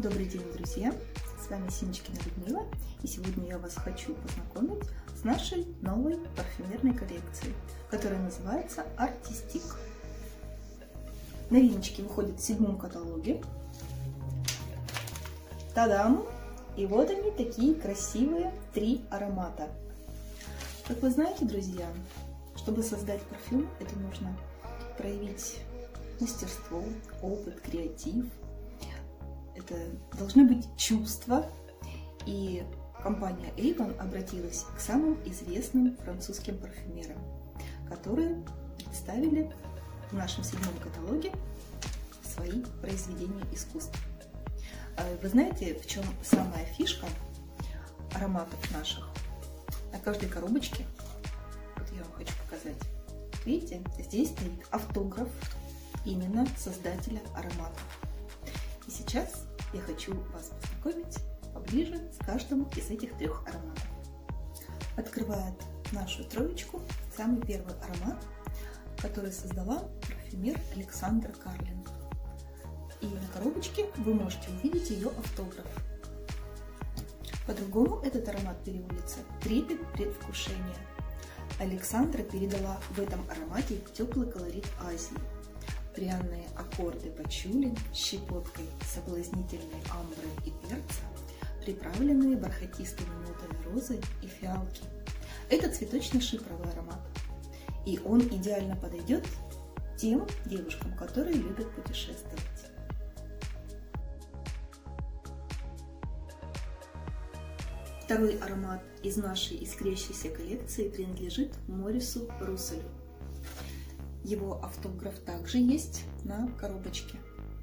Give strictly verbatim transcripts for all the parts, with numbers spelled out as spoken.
Добрый день, друзья! С вами Синичкина Людмила, и сегодня я вас хочу познакомить с нашей новой парфюмерной коллекцией, которая называется Artistic. Новиночки выходят в седьмом каталоге. Та-дам! И вот они, такие красивые три аромата. Как вы знаете, друзья, чтобы создать парфюм, это нужно проявить мастерство, опыт, креатив. Это должны быть чувства. И компания Avon обратилась к самым известным французским парфюмерам, которые представили в нашем седьмом каталоге свои произведения искусства. Вы знаете, в чем самая фишка ароматов наших? На каждой коробочке, вот я вам хочу показать, видите, здесь стоит автограф именно создателя ароматов. И сейчас я хочу вас познакомить поближе с каждым из этих трех ароматов. Открывает нашу троечку самый первый аромат, который создала парфюмер Александра Карлин. И на коробочке вы можете увидеть ее автограф. По-другому этот аромат переводится «Трепет предвкушения». Александра передала в этом аромате теплый колорит Азии. Пряные аккорды пачули с щепоткой соблазнительной амбры и перца, приправленные бархатистыми нотами розы и фиалки. Это цветочно-шипровый аромат, и он идеально подойдет тем девушкам, которые любят путешествовать. Второй аромат из нашей искрящейся коллекции принадлежит Морису Русселю. Его автограф также есть на коробочке.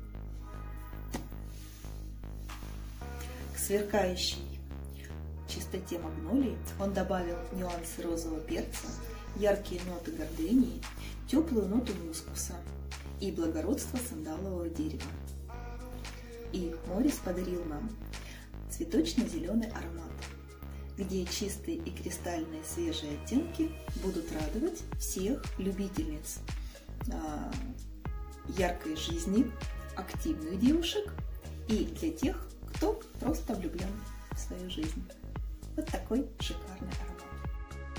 К сверкающей чистоте магнолии он добавил нюансы розового перца, яркие ноты гордении, теплую ноту мускуса и благородство сандалового дерева. И Морис подарил нам цветочно-зеленый аромат, где чистые и кристальные свежие оттенки будут радовать всех любительниц а, яркой жизни, активных девушек и для тех, кто просто влюблен в свою жизнь. Вот такой шикарный аромат.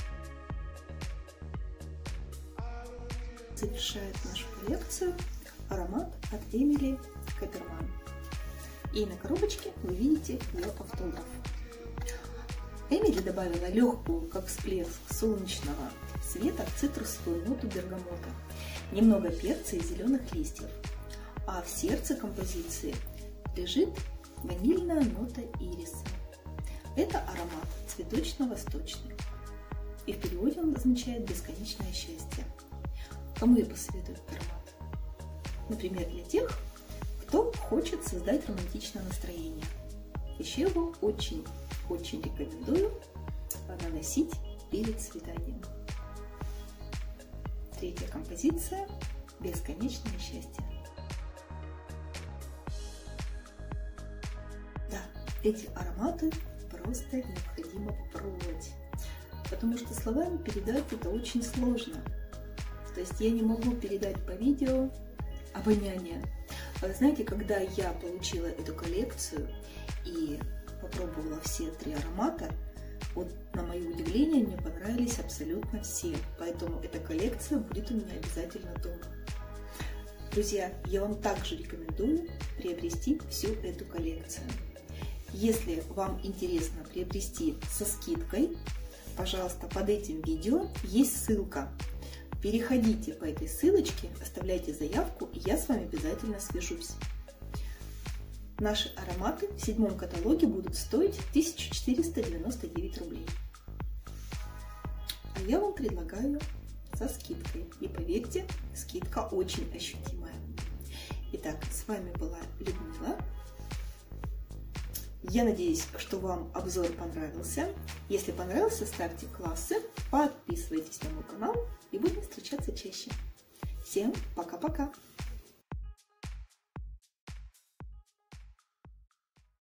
Завершает нашу коллекцию аромат от Эмили Каперман. И на коробочке вы видите ее автограф. Эмили добавила легкую, как всплеск солнечного света, цитрусовую ноту бергамота, немного перца и зеленых листьев, а в сердце композиции лежит ванильная нота ириса. Это аромат цветочно-восточный, и в переводе он означает бесконечное счастье. Кому я посоветую этот аромат? Например, для тех, кто хочет создать романтичное настроение. Еще его очень Очень рекомендую наносить перед свиданием. Третья композиция – бесконечное счастье. Да, эти ароматы просто необходимо попробовать, потому что словами передать это очень сложно. То есть я не могу передать по видео обоняние. Вы знаете, когда я получила эту коллекцию и попробовала все три аромата, вот на мое удивление мне понравились абсолютно все, поэтому эта коллекция будет у меня обязательно дома. Друзья, я вам также рекомендую приобрести всю эту коллекцию. Если вам интересно приобрести со скидкой, пожалуйста, под этим видео есть ссылка. Переходите по этой ссылочке, оставляйте заявку, и я с вами обязательно свяжусь. Наши ароматы в седьмом каталоге будут стоить тысячу четыреста девяносто девять рублей. А я вам предлагаю со скидкой. И поверьте, скидка очень ощутимая. Итак, с вами была Людмила. Я надеюсь, что вам обзор понравился. Если понравился, ставьте классы, подписывайтесь на мой канал и будем встречаться чаще. Всем пока-пока!